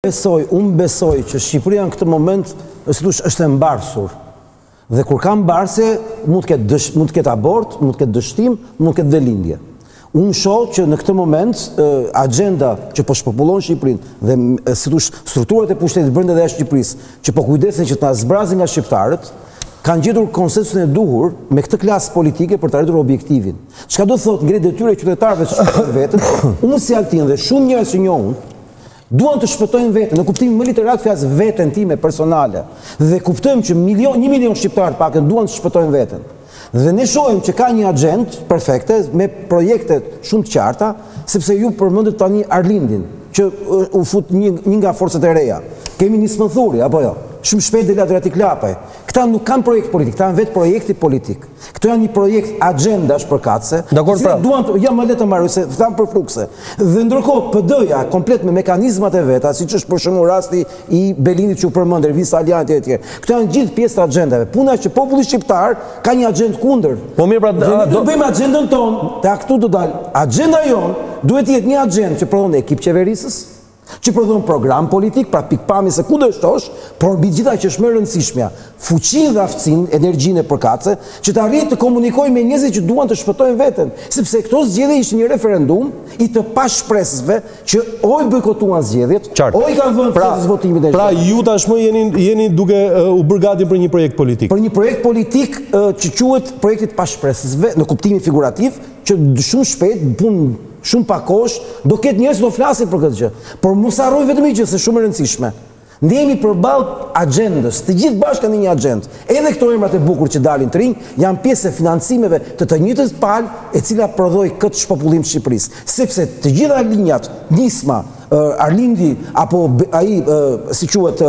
Unë besoj që Shqipëria në këtë moment është e mbarsur. Dhe kur ka mbarsje, mund të ketë abort, mund të ketë dështim, mund të ketë dhe lindje. Unë shoh që në këtë moment agenda që po shpopullon Shqipërinë dhe strukturat e pushtetit brenda dhe jashtë Shqipërisë, që po kujdesen që të na zbrazin nga shqiptarët, kanë gjetur konsensusin e duhur me këtë klasë politike për të arritur objektivin. Çka do thotë ngre detyrë e qytetarëve të shpëtojnë veten, unë si Altin dhe shumë njerëz që njohun, duan të shpëtojnë veten, në kuptimin më literal flas veten time personale. Dhe kuptojmë që 1 milion shqiptarë pakën duan të shpëtojnë veten. Dhe ne shohim që ka një agjendë perfekte me projekte shumë të qarta, sepse ju përmendët tani Arlindin, që u fut një nga forcat e reja. Kemi një smethuri, apo jo? Shumë shpejt del Adriatik Lapaj. Këta nuk kanë projekt politik, këta janë vetë projekti politik. Këto janë një projekt agendash përkatëse. Dakor, pra. Ja më le të mbaroj se tham për flukse. Dhe ndërkohë PD-ja komplet me mekanizmat e veta, siç është për shembull rasti i Belinit që u përmend, Ervin Saliani e tjerë. Këto janë gjithë pjesë të agjendave. Puna është që populli shqiptar ka një agjendë kundër. Po mirë, pra, do bëjmë agjendën tonë, te këtu do dal. Agjenda jonë duhet të jetë një agjendë që prodhon ekip qeverisës, që prodhon program politik, pra pikpamje se ku do shtosh, por mbi gjitha që është më e rëndësishmja, fuqinë dhe aftësinë, energjinë e përkatëse, që të arrijë të komunikojë me njerëzit që duan të shpëtojnë veten, sepse këto zgjedhje ishte një referendum i të pashpresësve që oj bojkotuan zgjedhjet, oj kanë vënë pjesë votimit e. Pra ju tashmë jeni duke u bërë gati për një projekt politik. Për një projekt politik që quhet projekti i pashpresësve në kuptimin figurativ, që shumë shpejt punë shumë pa kohësh, do ketë njerëz që do flasin për këtë gjë. Por mos harroj vetëm një gjë, se shumë e rëndësishme. Ndihemi përballë agjendës, të gjithë bashkë kanë një agjendë. Edhe këto emrat e bukur që dalin të rinj janë pjesë e financimeve të njëjtës palë e cila prodhoi këtë shpopullim të Shqipërisë. Sepse të gjitha linjat, Nisma, Arlindi apo ai si quhet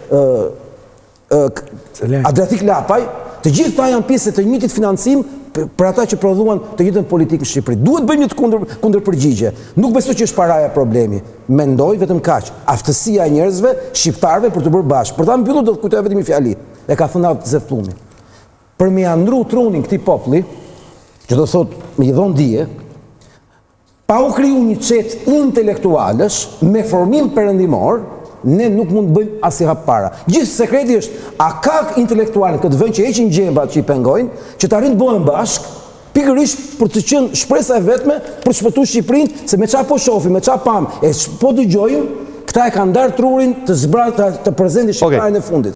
Adriatik Lapaj, të gjithë ta janë pjesë të njëjtit financim për ata që prodhuan të njëjtën politikë në Shqipëri. Duhet bëjmë një kundër përgjigje. Nuk besoj që është paraja problemi. Mendoj vetëm kaq, aftësia e njerëzve shqiptarëve për të bërë bashkë. Për ta mbyllur do të kujtoj vetëm një fjali. E ka thënë Zefllumi. Për me andru trunin këtij populli, që do thotë me i dhon dije, pa u kriju një çet intelektualësh me formim perëndimor, ne nuk mund të bëjmë asnjë hap para. Gjithë sekreti është, a ka intelektualë këtë vend që heqin gjembat që i pengojnë, që të arrin të bëhen bashkë, pikërisht për të qenë shpresa e vetme për të shpëtuar Shqipërinë, se me çfarë po shohim, me çfarë pam, po dëgjojmë, këta e kanë ndarë trurin të prezentit shqiptarin e fundit.